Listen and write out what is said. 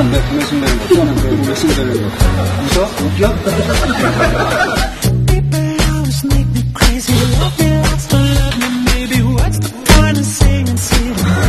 안 돼. 동네 신나는 거. 시원한 거. 동네 신나는 거. 웃어? 웃겨? Make me crazy, love me, lost, love me, baby. What's the point of saying,